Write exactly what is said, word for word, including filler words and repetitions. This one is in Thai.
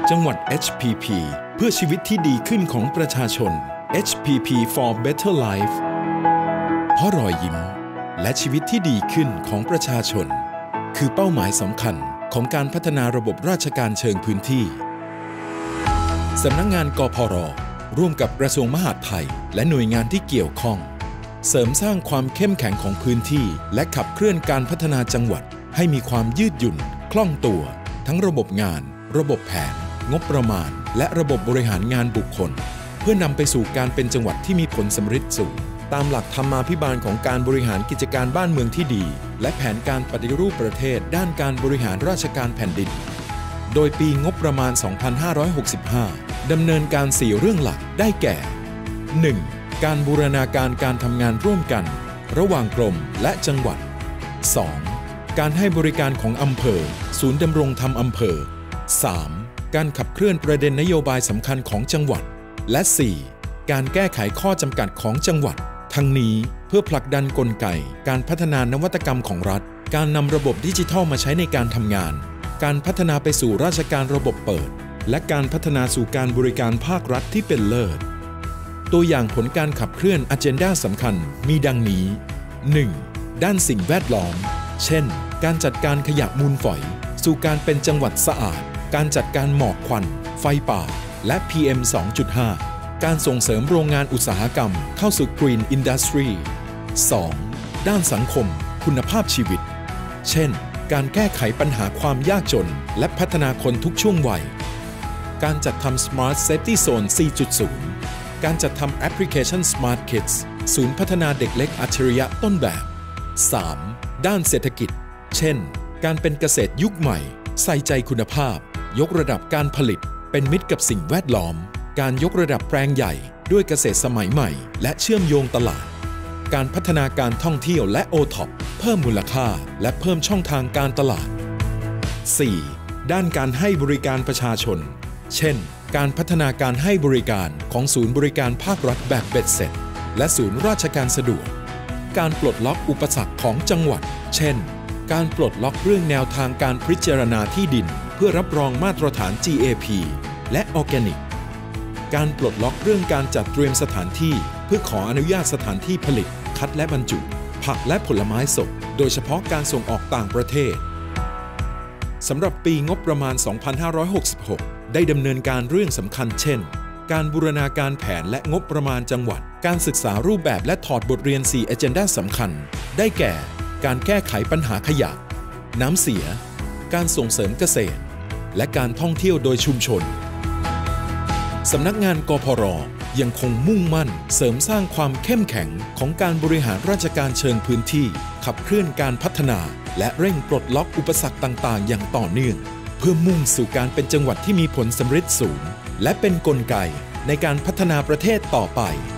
จังหวัด เอช พี พี เพื่อชีวิตที่ดีขึ้นของประชาชน เอช พี พี for Better Life เพราะรอยยิ้มและชีวิตที่ดีขึ้นของประชาชนคือเป้าหมายสำคัญของการพัฒนาระบบราชการเชิงพื้นที่สำนักงานกพร.ร่วมกับกระทรวงมหาดไทยและหน่วยงานที่เกี่ยวข้องเสริมสร้างความเข้มแข็งของพื้นที่และขับเคลื่อนการพัฒนาจังหวัดให้มีความยืดหยุ่นคล่องตัวทั้งระบบงานระบบแผนงบประมาณและระบบบริหารงานบุคคลเพื่อนำไปสู่การเป็นจังหวัดที่มีผลสำฤทธิ์สูงตามหลักธรรมาภิบาลของการบริหารกิจการบ้านเมืองที่ดีและแผนการปฏิรูปประเทศด้านการบริหารราชการแผ่นดินโดยปีงบประมาณ สองพันห้าร้อยหกสิบห้า ดำเนินการสี่เรื่องหลักได้แก่ หนึ่ง. การบูรณาการการทำงานร่วมกันระหว่างกรมและจังหวัด สอง. การให้บริการของอำเภอศูนย์ดำรงธรรมอำเภอ สาม. การขับเคลื่อนประเด็นนโยบายสำคัญของจังหวัดและ สี่. การแก้ไขข้อจำกัดของจังหวัดทั้งนี้เพื่อผลักดันกลไกการพัฒนานวัตกรรมของรัฐการนำระบบดิจิทัลมาใช้ในการทำงานการพัฒนาไปสู่ราชการระบบเปิดและการพัฒนาสู่การบริการภาครัฐที่เป็นเลิศตัวอย่างผลการขับเคลื่อน Agenda สำคัญมีดังนี้ หนึ่ง. ด้านสิ่งแวดล้อมเช่นการจัดการขยะมูลฝอยสู่การเป็นจังหวัดสะอาดการจัดการหมอกควันไฟป่าและ พี เอ็ม สองจุดห้า การส่งเสริมโรงงานอุตสาหกรรมเข้าสู่ Green Industry สอง. ด้านสังคมคุณภาพชีวิตเช่นการแก้ไขปัญหาความยากจนและพัฒนาคนทุกช่วงวัยการจัดทำ Smart Safety Zone สี่จุดศูนย์ การจัดทำแอปพลิเคชัน Smart Kids ศูนย์พัฒนาเด็กเล็กอัจฉริยะต้นแบบ สาม. ด้านเศรษฐกิจเช่นการเป็นเกษตรยุคใหม่ใส่ใจคุณภาพยกระดับการผลิตเป็นมิตรกับสิ่งแวดล้อมการยกระดับแปลงใหญ่ด้วยเกษตรสมัยใหม่และเชื่อมโยงตลาดการพัฒนาการท่องเที่ยวและ โอ ท็อป เพิ่มมูลค่าและเพิ่มช่องทางการตลาด สี่. ด้านการให้บริการประชาชนเช่นการพัฒนาการให้บริการของศูนย์บริการภาครัฐแบบเบ็ดเสร็จและศูนย์ราชการสะดวกการปลดล็อกอุปสรรคของจังหวัดเช่นการปลดล็อกเรื่องแนวทางการพิจารณาที่ดินเพื่อรับรองมาตรฐาน จี เอ พี และออร์แกนิกการปลดล็อกเรื่องการจัดเตรียมสถานที่เพื่อขออนุญาตสถานที่ผลิตคัดและบรรจุผักและผลไม้สดโดยเฉพาะการส่งออกต่างประเทศสำหรับปีงบประมาณ สองพันห้าร้อยหกสิบหก ได้ดำเนินการเรื่องสำคัญเช่นการบูรณาการแผนและงบประมาณจังหวัดการศึกษารูปแบบและถอดบทเรียน สี่ Agenda สำคัญได้แก่การแก้ไขปัญหาขยะน้ำเสียการส่งเสริมเกษตรและการท่องเที่ยวโดยชุมชนสำนักงานกพร.ยังคงมุ่งมั่นเสริมสร้างความเข้มแข็งของการบริหารราชการเชิงพื้นที่ขับเคลื่อนการพัฒนาและเร่งปลดล็อกอุปสรรคต่างๆอย่างต่อเนื่องเพื่อมุ่งสู่การเป็นจังหวัดที่มีผลสำฤทธิ์สูงและเป็นกลไกในการพัฒนาประเทศต่อไป